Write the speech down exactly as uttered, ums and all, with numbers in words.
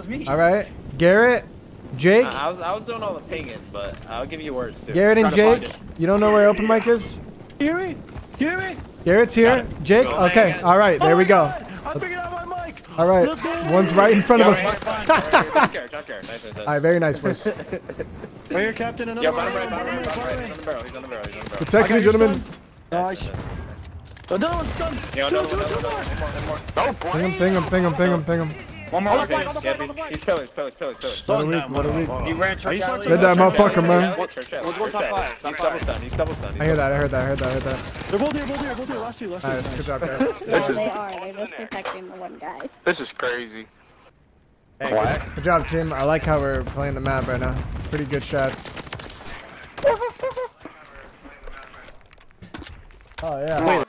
was me. All right, Garrett, Jake. Uh, I was I was doing all the pinging, but I'll give you words too. Garrett and Jake. You don't know where open mic is? Hear me? Hear me? Garrett's here. Jake. Go. Okay. All right. There oh we go. God, I figured out my mic. All right. Let's go. One's right in front of us. All All right. Very nice, boys. Right here, Captain. Another Yeah, one. bottom right, bottom right, Bottom bottom right. right. He's on the barrel. He's on the barrel. He's on the barrel. Protect me, gentlemen. Nice. Another one's done. Yeah, Two, another two, one, two another more. one, one more, one more. Oh, Ping him, ping him, ping him, ping him, ping him. One more. Okay, Okay. yeah, he's, he's pillars, pillars, pillars, pillars. What a week, what a week. He ran church Are alley. you Good that motherfucker, man. What's her shot? Let's go top five, top He's five. double stunned. He's double stunned. I heard that, I heard that, I heard that, I heard that. They're both here, both here, both here. Last two, last two. Nice, good job, guys. Yeah, they are. They're just protecting the one guy. This is crazy. Hey, Quiet. good job, Tim. I like how we're playing the map right now. Pretty good shots. Oh, yeah. Wait,